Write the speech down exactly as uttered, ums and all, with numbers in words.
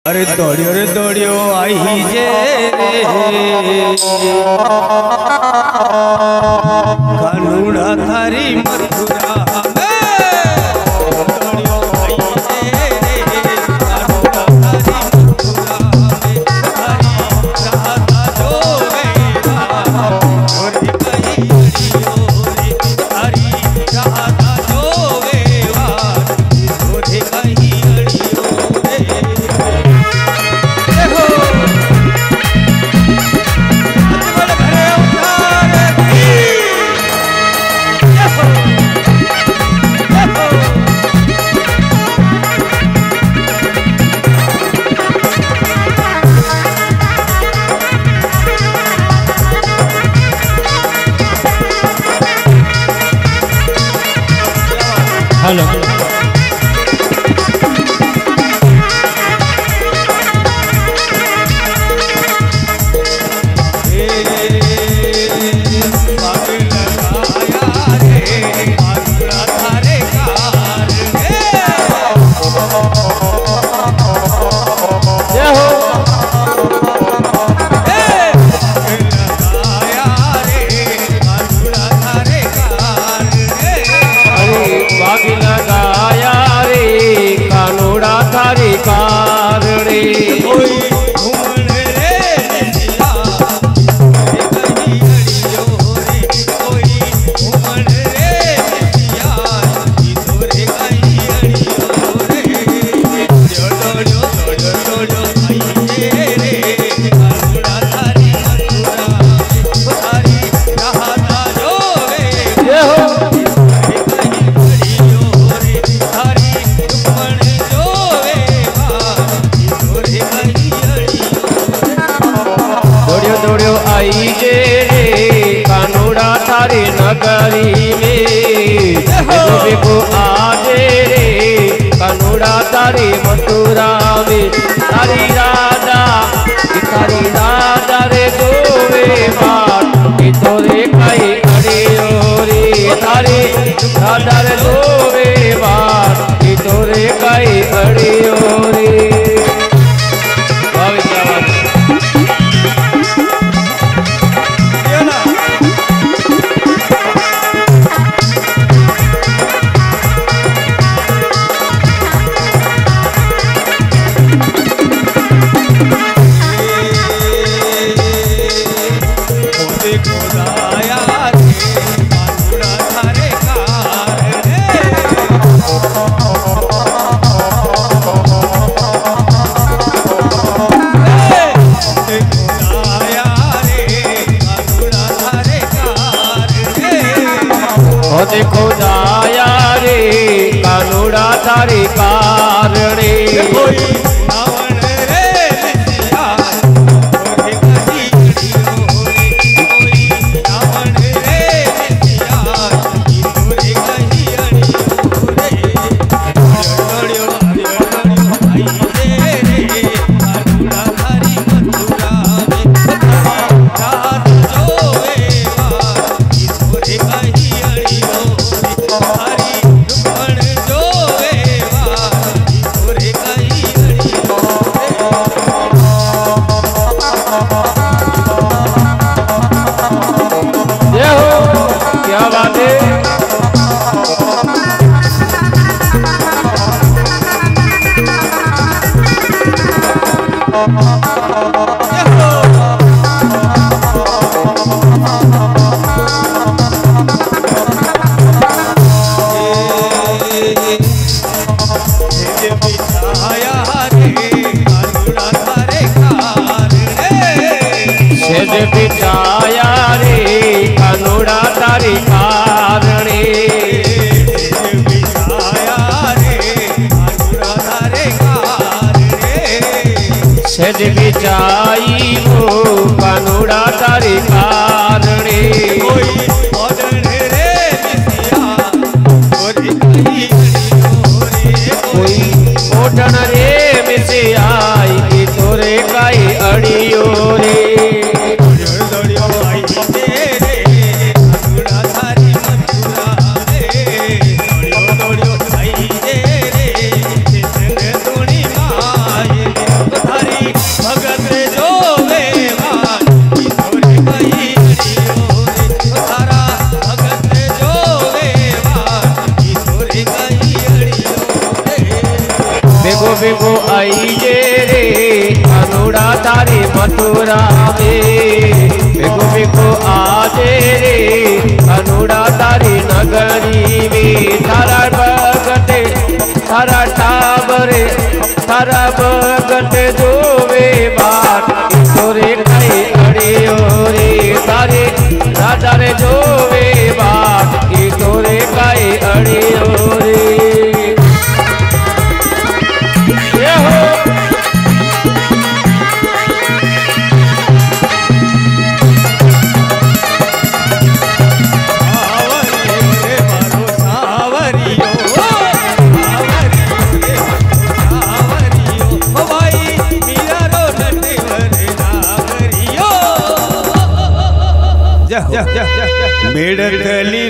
अरे दौड़ियो रे दौड़ियो आई जे कानूड़ा थारी मथुरा हेलो नगरी में को आजे रे कानूड़ा तारी मथुरा में तारी राधा तारी राधा रे गोवे बात तोरे कई अड़ियो रे तारी राधा रे गोवे बात तोरे कई अड़ियो रे देखो जाया रे कानूड़ा थारी कार रे रावण रे लिया तोरे कही अड़ियो रे रावण रे लिया तोरे कही अड़ियो रे अड़ियो अड़ियो आई रे रे कानूड़ा थारी मथुरा में रात जोवे तोरे कही क्या बात है बिछाया रे कानूड़ा तारी कारणे बिछाया रे कानूड़ा तारे कारणे सज बिछाई वो कानूड़ा तारी कारणे कोई ओढ़न रे मिसिया कोई कही अड़ियो रे कोई ओढ़न रे मिसिया तोरे कई अड़ियो रे बिगो आई जे रे कानुड़ा तारी मथुरा में बिगो बिगो आजे रे कानुड़ा तारी नगरी में थारा भगते थारा टाबरे थारा भगते जोवे बात तोरे कई अड़ियो रे तारे राजा रे जोवे बात की तोरे कई अड़ियो रे ये हो मेड़कली